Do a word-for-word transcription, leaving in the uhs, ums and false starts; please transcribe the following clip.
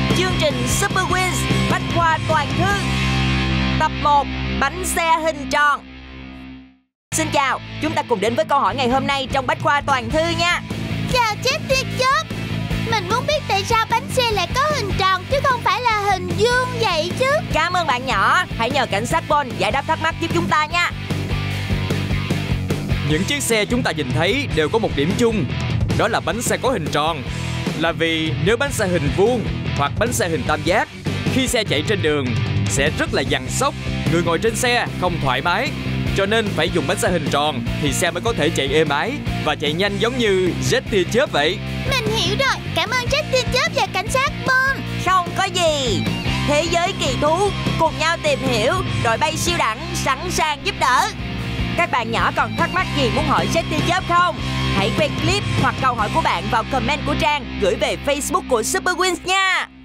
Chương trình Super Wings Bách khoa toàn thư. Tập một, bánh xe hình tròn. Xin chào, chúng ta cùng đến với câu hỏi ngày hôm nay trong Bách khoa toàn thư nha. Chào Jet Teacher. Mình muốn biết tại sao bánh xe lại có hình tròn chứ không phải là hình vuông vậy chứ. Cảm ơn bạn nhỏ. Hãy nhờ cảnh sát Paul giải đáp thắc mắc giúp chúng ta nha. Những chiếc xe chúng ta nhìn thấy đều có một điểm chung, đó là bánh xe có hình tròn. Là vì nếu bánh xe hình vuông hoặc bánh xe hình tam giác, khi xe chạy trên đường sẽ rất là giằng xóc, người ngồi trên xe không thoải mái. Cho nên phải dùng bánh xe hình tròn thì xe mới có thể chạy êm ái và chạy nhanh giống như Jet tia chớp vậy. Mình hiểu rồi, cảm ơn Jet tia chớp và cảnh sát Paul. Không có gì. Thế giới kỳ thú, cùng nhau tìm hiểu, đội bay siêu đẳng sẵn sàng giúp đỡ. Các bạn nhỏ còn thắc mắc gì muốn hỏi Jet tia chớp không? Hãy quay clip hoặc câu hỏi của bạn vào comment của Trang gửi về Facebook của Super Wings nha.